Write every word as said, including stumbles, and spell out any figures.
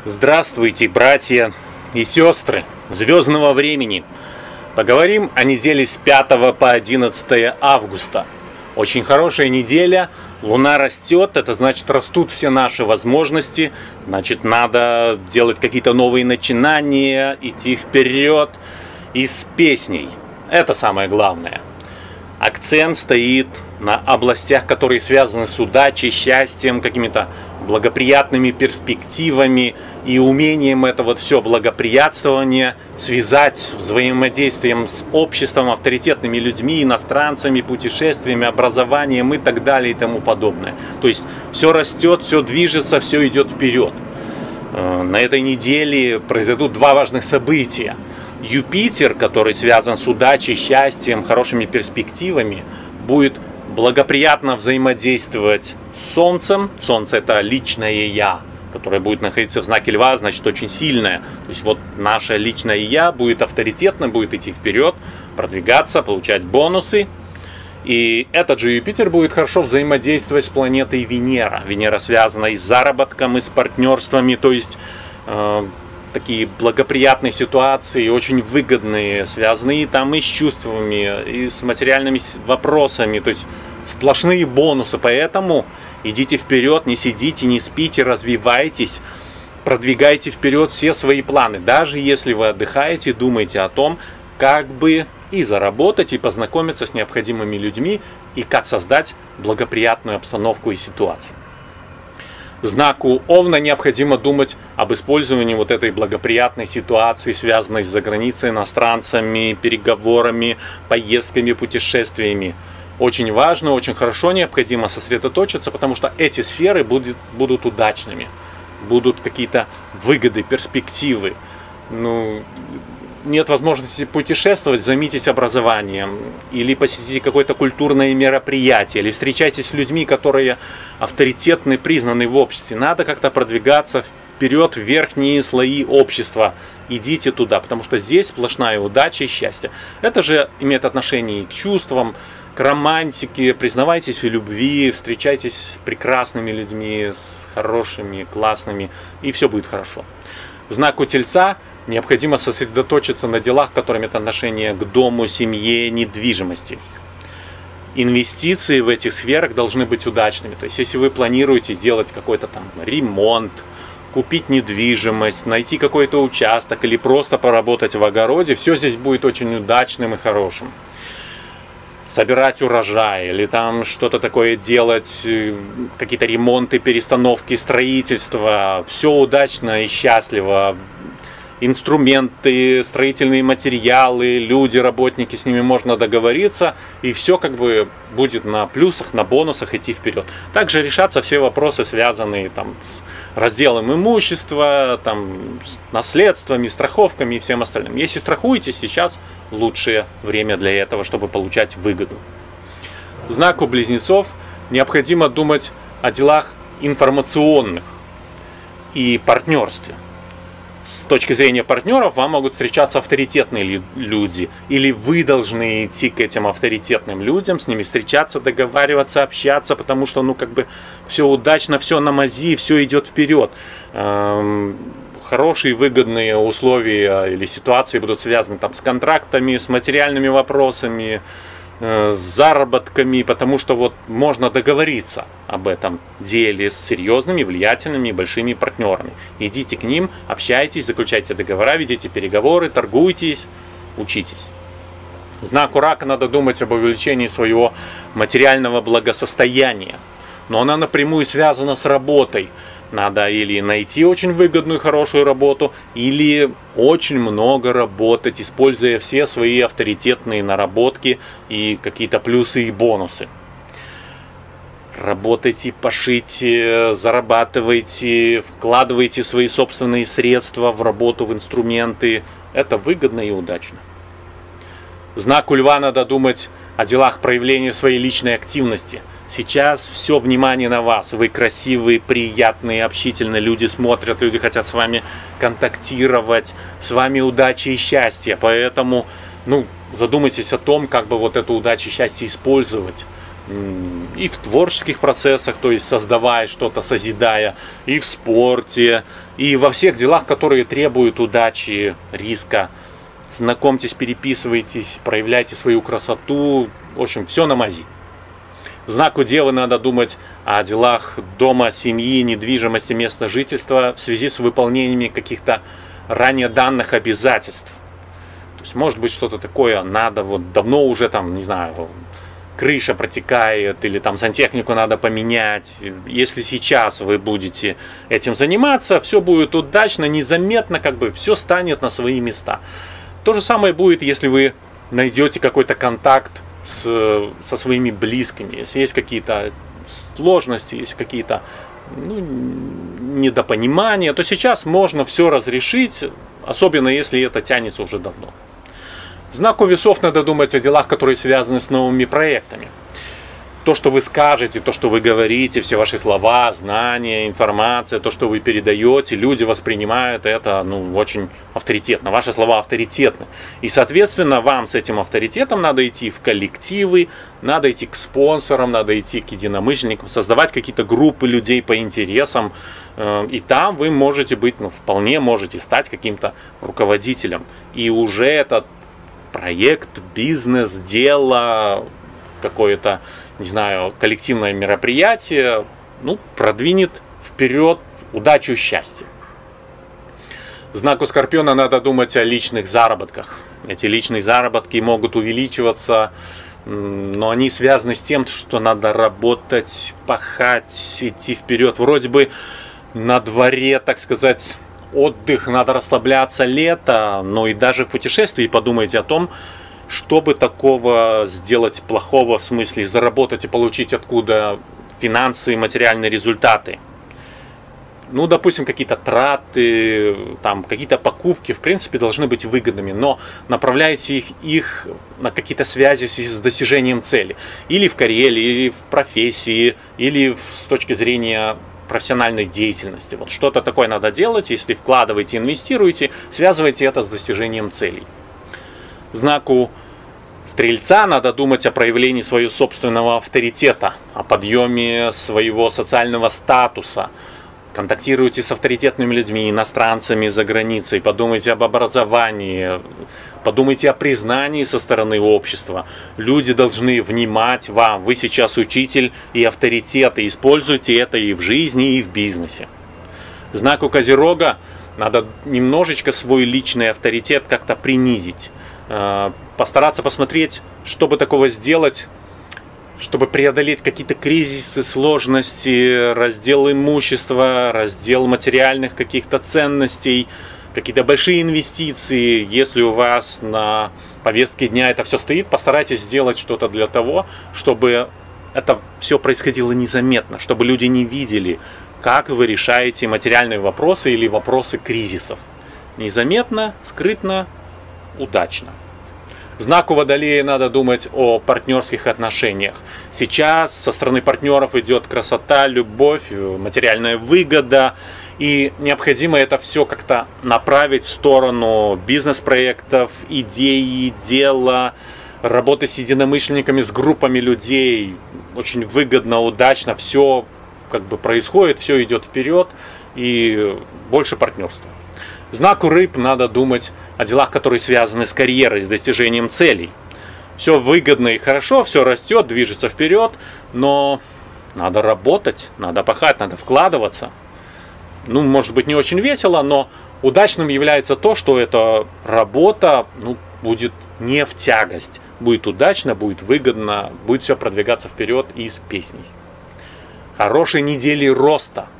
Здравствуйте, братья и сестры звездного времени! Поговорим о неделе с пятого по одиннадцатое августа. Очень хорошая неделя, Луна растет, это значит растут все наши возможности, значит надо делать какие-то новые начинания, идти вперед и с песней. Это самое главное. Акцент стоит на областях, которые связаны с удачей, счастьем, какими-то благоприятными перспективами и умением это вот все благоприятствование связать с взаимодействием с обществом, авторитетными людьми, иностранцами, путешествиями, образованием и так далее и тому подобное. То есть все растет, все движется, все идет вперед. На этой неделе произойдут два важных события. Юпитер, который связан с удачей, счастьем, хорошими перспективами, будет благоприятно взаимодействовать с Солнцем. Солнце — это личное Я, которое будет находиться в знаке Льва, значит очень сильное. То есть вот наше личное Я будет авторитетно, будет идти вперед, продвигаться, получать бонусы. И этот же Юпитер будет хорошо взаимодействовать с планетой Венера. Венера связана и с заработком, и с партнерствами, то есть э, такие благоприятные ситуации, очень выгодные, связанные там и с чувствами, и с материальными вопросами, то есть сплошные бонусы. Поэтому идите вперед, не сидите, не спите, развивайтесь, продвигайте вперед все свои планы. Даже если вы отдыхаете, думайте о том, как бы и заработать, и познакомиться с необходимыми людьми, и как создать благоприятную обстановку и ситуацию. Знаку Овна необходимо думать об использовании вот этой благоприятной ситуации, связанной с заграницей, иностранцами, переговорами, поездками, путешествиями. Очень важно, очень хорошо необходимо сосредоточиться, потому что эти сферы будут, будут удачными, будут какие-то выгоды, перспективы. Ну, нет возможности путешествовать, займитесь образованием, или посетите какое-то культурное мероприятие, или встречайтесь с людьми, которые авторитетны, признаны в обществе. Надо как-то продвигаться вперед в верхние слои общества. Идите туда, потому что здесь сплошная удача и счастье. Это же имеет отношение и к чувствам, к романтике. Признавайтесь в любви, встречайтесь с прекрасными людьми, с хорошими, классными, и все будет хорошо. Знаку Тельца необходимо сосредоточиться на делах, которые имеют отношение к дому, семье, недвижимости. Инвестиции в этих сферах должны быть удачными. То есть, если вы планируете сделать какой-то там ремонт, купить недвижимость, найти какой-то участок или просто поработать в огороде, все здесь будет очень удачным и хорошим. Собирать урожай или там что-то такое делать, какие-то ремонты, перестановки, строительство, все удачно и счастливо. Инструменты, строительные материалы, люди, работники, с ними можно договориться, и все как бы будет на плюсах, на бонусах идти вперед. Также решатся все вопросы, связанные там с разделом имущества, там, с наследствами, страховками и всем остальным. Если страхуетесь, сейчас лучшее время для этого, чтобы получать выгоду. Знаку Близнецов необходимо думать о делах информационных и партнерстве. С точки зрения партнеров вам могут встречаться авторитетные люди, или вы должны идти к этим авторитетным людям, с ними встречаться, договариваться, общаться, потому что ну как бы все удачно, все на мази, все идет вперед. Хорошие выгодные условия или ситуации будут связаны там с контрактами, с материальными вопросами, с заработками, потому что вот можно договориться об этом деле с серьезными, влиятельными, большими партнерами. Идите к ним, общайтесь, заключайте договора, ведите переговоры, торгуйтесь, учитесь. Знаку Рака надо думать об увеличении своего материального благосостояния, но она напрямую связана с работой. Надо или найти очень выгодную, хорошую работу, или очень много работать, используя все свои авторитетные наработки и какие-то плюсы и бонусы. Работайте, пашите, зарабатывайте, вкладывайте свои собственные средства в работу, в инструменты. Это выгодно и удачно. Знаку Льва надо думать о делах проявления своей личной активности. Сейчас все внимание на вас. Вы красивые, приятные, общительные, люди смотрят, люди хотят с вами контактировать, с вами удача и счастье. Поэтому ну, задумайтесь о том, как бы вот эту удачу и счастье использовать. и в творческих процессах, то есть создавая что-то, созидая, и в спорте, и во всех делах, которые требуют удачи, риска. Знакомьтесь, переписывайтесь, проявляйте свою красоту, в общем, все на мази. Знаку Девы надо думать о делах дома, семьи, недвижимости, места жительства в связи с выполнением каких-то ранее данных обязательств. То есть, может быть, что-то такое надо, вот давно уже там, не знаю, крыша протекает, или там сантехнику надо поменять. Если сейчас вы будете этим заниматься, все будет удачно, незаметно, как бы все станет на свои места. То же самое будет, если вы найдете какой-то контакт с, со своими близкими. Если есть какие-то сложности, есть какие-то ну, недопонимания, то сейчас можно все разрешить, особенно если это тянется уже давно. Знаку Весов надо думать о делах, которые связаны с новыми проектами. То, что вы скажете, то, что вы говорите, все ваши слова, знания, информация, то, что вы передаете, люди воспринимают это ну, очень авторитетно. Ваши слова авторитетны. И, соответственно, вам с этим авторитетом надо идти в коллективы, надо идти к спонсорам, надо идти к единомышленникам, создавать какие-то группы людей по интересам. И там вы можете быть, ну, вполне можете стать каким-то руководителем. И уже этот проект, бизнес, дело, какое-то, не знаю, коллективное мероприятие, ну, продвинет вперед удачу и счастье. Знаку Скорпиона надо думать о личных заработках. Эти личные заработки могут увеличиваться, но они связаны с тем, что надо работать, пахать, идти вперед. Вроде бы на дворе, так сказать, отдых, надо расслабляться, лето, но и даже в путешествии подумайте о том, чтобы такого сделать плохого, в смысле заработать и получить откуда финансы и материальные результаты. Ну, допустим, какие-то траты, там, какие-то покупки, в принципе, должны быть выгодными, но направляйте их, их на какие-то связи с достижением цели. Или в карьере, или в профессии, или в, с точки зрения профессиональной деятельности. Вот что-то такое надо делать, если вкладываете, инвестируете, связывайте это с достижением целей. Знаку Стрельца надо думать о проявлении своего собственного авторитета, о подъеме своего социального статуса. Контактируйте с авторитетными людьми, иностранцами за границей, подумайте об образовании, подумайте о признании со стороны общества. Люди должны внимать вам. Вы сейчас учитель и авторитет, и используйте это и в жизни, и в бизнесе. Знаку Козерога надо немножечко свой личный авторитет как-то принизить. Постараться посмотреть, чтобы такого сделать, чтобы преодолеть какие-то кризисы, сложности, раздел имущества, раздел материальных каких-то ценностей, какие-то большие инвестиции. Если у вас на повестке дня это все стоит, постарайтесь сделать что-то для того, чтобы это все происходило незаметно, чтобы люди не видели, как вы решаете материальные вопросы или вопросы кризисов. Незаметно, скрытно, удачно. Знаку Водолея надо думать о партнерских отношениях. Сейчас со стороны партнеров идет красота, любовь, материальная выгода. И необходимо это все как-то направить в сторону бизнес-проектов, идей, дела, работы с единомышленниками, с группами людей. Очень выгодно, удачно. Все как бы происходит, все идет вперед и больше партнерства. Знаку Рыб надо думать о делах, которые связаны с карьерой, с достижением целей. Все выгодно и хорошо, все растет, движется вперед, но надо работать, надо пахать, надо вкладываться. Ну, может быть, не очень весело, но удачным является то, что эта работа ну, будет не в тягость. Будет удачно, будет выгодно, будет все продвигаться вперед и с песней. Хорошей недели роста.